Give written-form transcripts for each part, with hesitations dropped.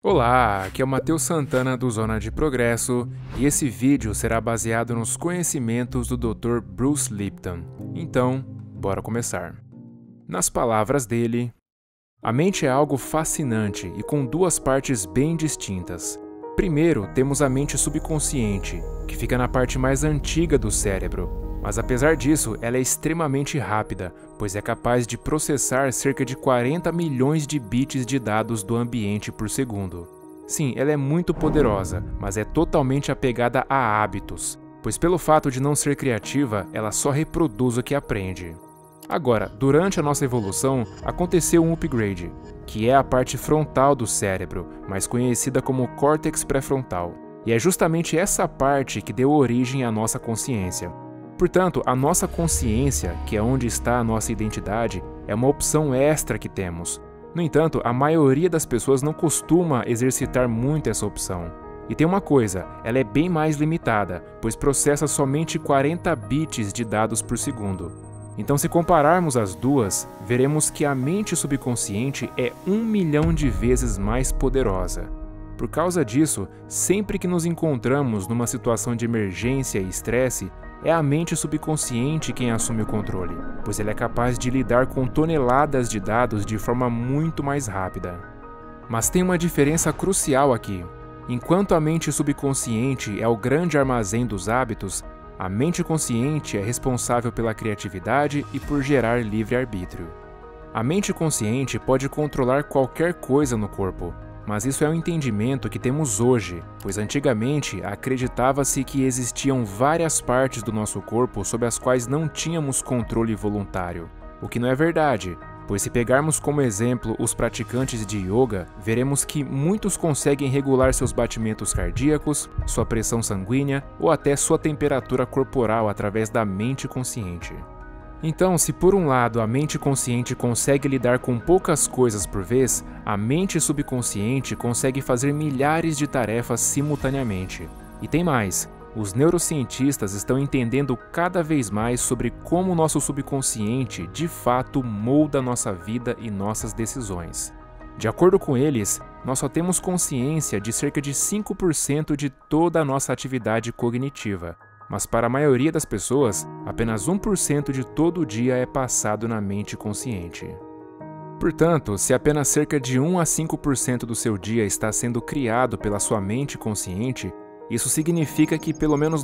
Olá, aqui é o Matheus Santana do Zona de Progresso e esse vídeo será baseado nos conhecimentos do Dr. Bruce Lipton. Então, bora começar. Nas palavras dele, a mente é algo fascinante e com duas partes bem distintas. Primeiro, temos a mente subconsciente, que fica na parte mais antiga do cérebro. Mas apesar disso, ela é extremamente rápida, pois é capaz de processar cerca de 40 milhões de bits de dados do ambiente por segundo. Sim, ela é muito poderosa, mas é totalmente apegada a hábitos, pois pelo fato de não ser criativa, ela só reproduz o que aprende. Agora, durante a nossa evolução, aconteceu um upgrade, que é a parte frontal do cérebro, mais conhecida como córtex pré-frontal, e é justamente essa parte que deu origem à nossa consciência. Portanto, a nossa consciência, que é onde está a nossa identidade, é uma opção extra que temos. No entanto, a maioria das pessoas não costuma exercitar muito essa opção. E tem uma coisa, ela é bem mais limitada, pois processa somente 40 bits de dados por segundo. Então, se compararmos as duas, veremos que a mente subconsciente é 1 milhão de vezes mais poderosa. Por causa disso, sempre que nos encontramos numa situação de emergência e estresse, é a mente subconsciente quem assume o controle, pois ela é capaz de lidar com toneladas de dados de forma muito mais rápida. Mas tem uma diferença crucial aqui. Enquanto a mente subconsciente é o grande armazém dos hábitos, a mente consciente é responsável pela criatividade e por gerar livre-arbítrio. A mente consciente pode controlar qualquer coisa no corpo, mas isso é um entendimento que temos hoje, pois antigamente acreditava-se que existiam várias partes do nosso corpo sobre as quais não tínhamos controle voluntário, o que não é verdade, pois se pegarmos como exemplo os praticantes de yoga, veremos que muitos conseguem regular seus batimentos cardíacos, sua pressão sanguínea ou até sua temperatura corporal através da mente consciente. Então, se por um lado a mente consciente consegue lidar com poucas coisas por vez, a mente subconsciente consegue fazer milhares de tarefas simultaneamente. E tem mais, os neurocientistas estão entendendo cada vez mais sobre como o nosso subconsciente de fato molda nossa vida e nossas decisões. De acordo com eles, nós só temos consciência de cerca de 5% de toda a nossa atividade cognitiva. Mas para a maioria das pessoas, apenas 1% de todo o dia é passado na mente consciente. Portanto, se apenas cerca de 1 a 5% do seu dia está sendo criado pela sua mente consciente, isso significa que pelo menos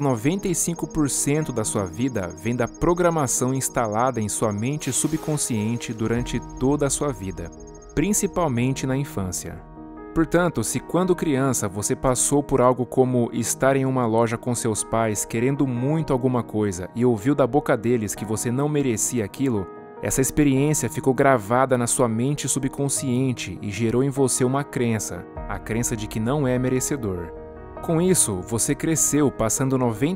95% da sua vida vem da programação instalada em sua mente subconsciente durante toda a sua vida, principalmente na infância. Portanto, se quando criança você passou por algo como estar em uma loja com seus pais querendo muito alguma coisa e ouviu da boca deles que você não merecia aquilo, essa experiência ficou gravada na sua mente subconsciente e gerou em você uma crença, a crença de que não é merecedor. Com isso, você cresceu passando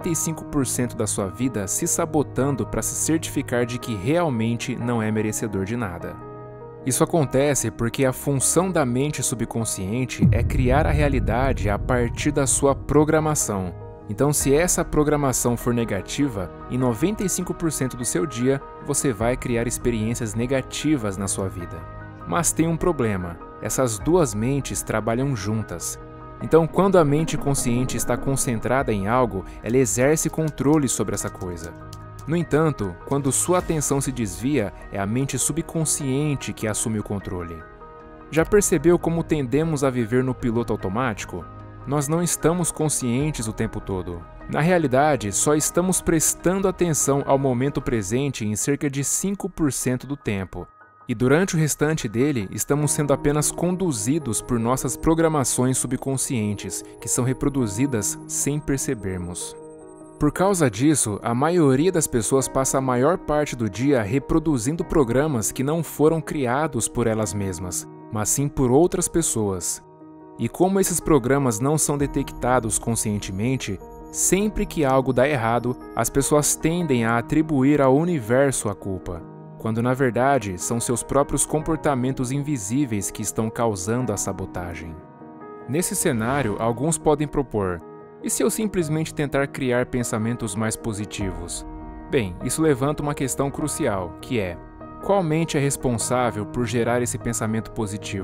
95% da sua vida se sabotando para se certificar de que realmente não é merecedor de nada. Isso acontece porque a função da mente subconsciente é criar a realidade a partir da sua programação. Então, se essa programação for negativa, em 95% do seu dia, você vai criar experiências negativas na sua vida. Mas tem um problema, essas duas mentes trabalham juntas. Então, quando a mente consciente está concentrada em algo, ela exerce controle sobre essa coisa. No entanto, quando sua atenção se desvia, é a mente subconsciente que assume o controle. Já percebeu como tendemos a viver no piloto automático? Nós não estamos conscientes o tempo todo. Na realidade, só estamos prestando atenção ao momento presente em cerca de 5% do tempo. E durante o restante dele, estamos sendo apenas conduzidos por nossas programações subconscientes, que são reproduzidas sem percebermos. Por causa disso, a maioria das pessoas passa a maior parte do dia reproduzindo programas que não foram criados por elas mesmas, mas sim por outras pessoas. E como esses programas não são detectados conscientemente, sempre que algo dá errado, as pessoas tendem a atribuir ao universo a culpa, quando na verdade são seus próprios comportamentos invisíveis que estão causando a sabotagem. Nesse cenário, alguns podem propor: e se eu simplesmente tentar criar pensamentos mais positivos? Bem, isso levanta uma questão crucial, que é: qual mente é responsável por gerar esse pensamento positivo?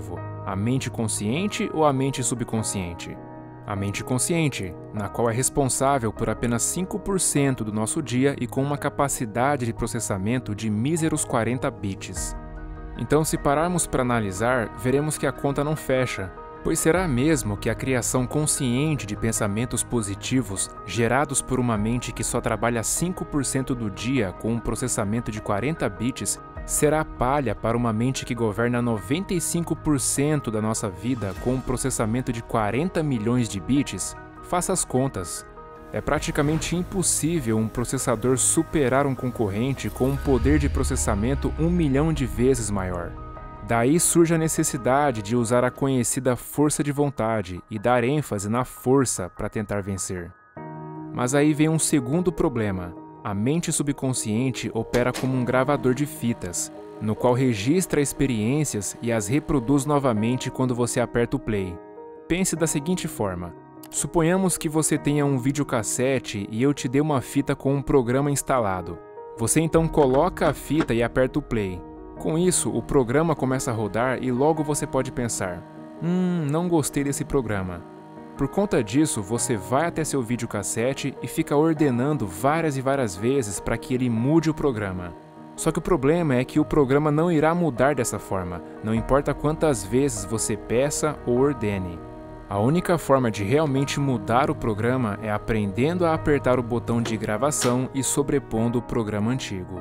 A mente consciente ou a mente subconsciente? A mente consciente, na qual é responsável por apenas 5% do nosso dia e com uma capacidade de processamento de míseros 40 bits. Então, se pararmos para analisar, veremos que a conta não fecha, pois será mesmo que a criação consciente de pensamentos positivos, gerados por uma mente que só trabalha 5% do dia com um processamento de 40 bits, será palha para uma mente que governa 95% da nossa vida com um processamento de 40 milhões de bits? Faça as contas. É praticamente impossível um processador superar um concorrente com um poder de processamento 1 milhão de vezes maior. Daí surge a necessidade de usar a conhecida força de vontade e dar ênfase na força para tentar vencer. Mas aí vem um segundo problema. A mente subconsciente opera como um gravador de fitas, no qual registra experiências e as reproduz novamente quando você aperta o play. Pense da seguinte forma: suponhamos que você tenha um videocassete e eu te dê uma fita com um programa instalado. Você então coloca a fita e aperta o play. Com isso, o programa começa a rodar e logo você pode pensar: não gostei desse programa. Por conta disso, você vai até seu videocassete e fica ordenando várias e várias vezes para que ele mude o programa. Só que o problema é que o programa não irá mudar dessa forma, não importa quantas vezes você peça ou ordene. A única forma de realmente mudar o programa é aprendendo a apertar o botão de gravação e sobrepondo o programa antigo.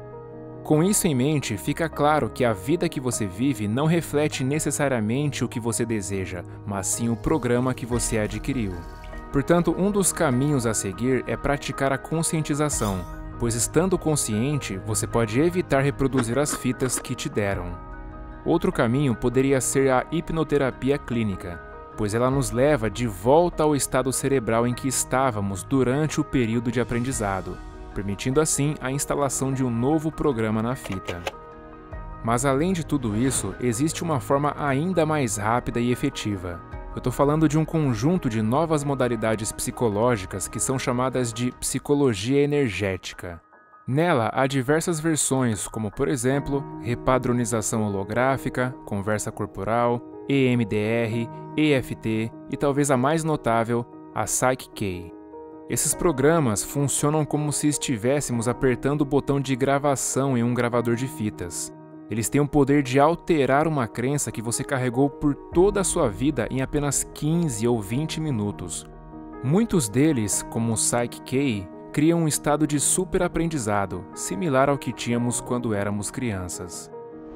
Com isso em mente, fica claro que a vida que você vive não reflete necessariamente o que você deseja, mas sim o programa que você adquiriu. Portanto, um dos caminhos a seguir é praticar a conscientização, pois estando consciente, você pode evitar reproduzir as fitas que te deram. Outro caminho poderia ser a hipnoterapia clínica, pois ela nos leva de volta ao estado cerebral em que estávamos durante o período de aprendizado, permitindo assim a instalação de um novo programa na fita. Mas além de tudo isso, existe uma forma ainda mais rápida e efetiva. Eu estou falando de um conjunto de novas modalidades psicológicas que são chamadas de psicologia energética. Nela há diversas versões, como por exemplo, repadronização holográfica, conversa corporal, EMDR, EFT e talvez a mais notável, a Psych-K. Esses programas funcionam como se estivéssemos apertando o botão de gravação em um gravador de fitas. Eles têm o poder de alterar uma crença que você carregou por toda a sua vida em apenas 15 ou 20 minutos. Muitos deles, como o Psych-K, criam um estado de superaprendizado, similar ao que tínhamos quando éramos crianças.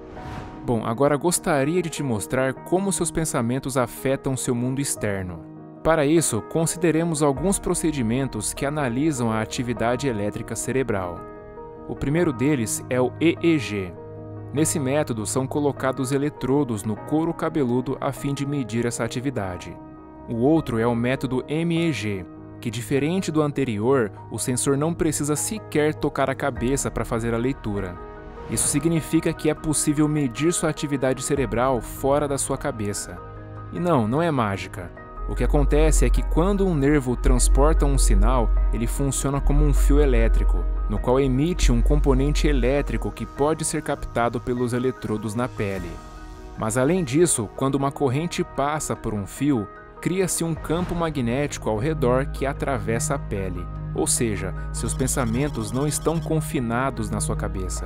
Bom, agora gostaria de te mostrar como seus pensamentos afetam seu mundo externo. Para isso, consideremos alguns procedimentos que analisam a atividade elétrica cerebral. O primeiro deles é o EEG. Nesse método são colocados eletrodos no couro cabeludo a fim de medir essa atividade. O outro é o método MEG, que diferente do anterior, o sensor não precisa sequer tocar a cabeça para fazer a leitura. Isso significa que é possível medir sua atividade cerebral fora da sua cabeça. E não é mágica. O que acontece é que quando um nervo transporta um sinal, ele funciona como um fio elétrico, no qual emite um componente elétrico que pode ser captado pelos eletrodos na pele. Mas além disso, quando uma corrente passa por um fio, cria-se um campo magnético ao redor que atravessa a pele, ou seja, seus pensamentos não estão confinados na sua cabeça.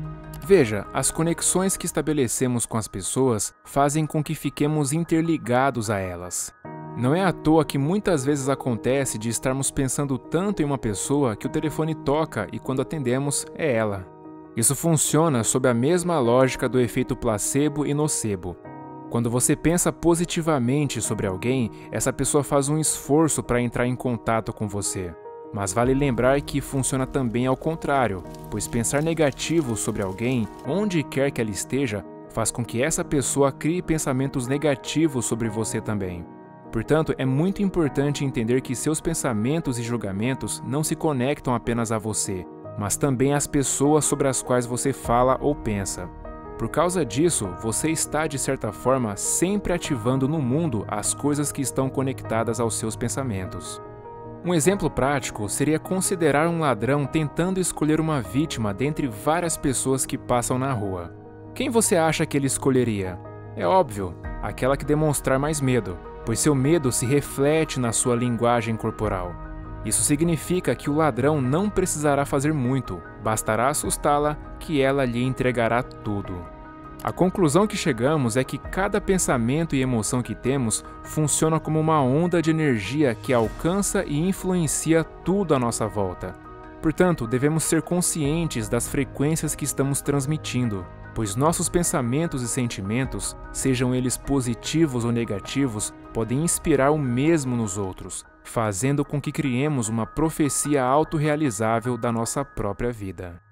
Veja, as conexões que estabelecemos com as pessoas fazem com que fiquemos interligados a elas. Não é à toa que muitas vezes acontece de estarmos pensando tanto em uma pessoa que o telefone toca e quando atendemos é ela. Isso funciona sob a mesma lógica do efeito placebo e nocebo. Quando você pensa positivamente sobre alguém, essa pessoa faz um esforço para entrar em contato com você. Mas vale lembrar que funciona também ao contrário, pois pensar negativo sobre alguém, onde quer que ela esteja, faz com que essa pessoa crie pensamentos negativos sobre você também. Portanto, é muito importante entender que seus pensamentos e julgamentos não se conectam apenas a você, mas também às pessoas sobre as quais você fala ou pensa. Por causa disso, você está, de certa forma, sempre ativando no mundo as coisas que estão conectadas aos seus pensamentos. Um exemplo prático seria considerar um ladrão tentando escolher uma vítima dentre várias pessoas que passam na rua. Quem você acha que ele escolheria? É óbvio, aquela que demonstrar mais medo, pois seu medo se reflete na sua linguagem corporal. Isso significa que o ladrão não precisará fazer muito, bastará assustá-la que ela lhe entregará tudo. A conclusão que chegamos é que cada pensamento e emoção que temos funciona como uma onda de energia que alcança e influencia tudo à nossa volta. Portanto, devemos ser conscientes das frequências que estamos transmitindo, pois nossos pensamentos e sentimentos, sejam eles positivos ou negativos, podem inspirar o mesmo nos outros, fazendo com que criemos uma profecia autorrealizável da nossa própria vida.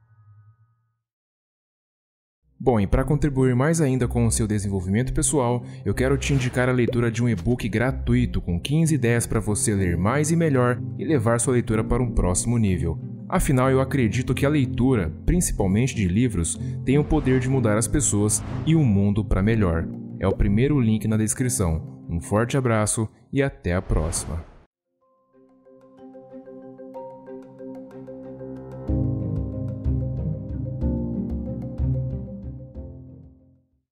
Bom, e para contribuir mais ainda com o seu desenvolvimento pessoal, eu quero te indicar a leitura de um e-book gratuito com 15 ideias para você ler mais e melhor e levar sua leitura para um próximo nível. Afinal, eu acredito que a leitura, principalmente de livros, tem o poder de mudar as pessoas e o mundo para melhor. É o primeiro link na descrição. Um forte abraço e até a próxima.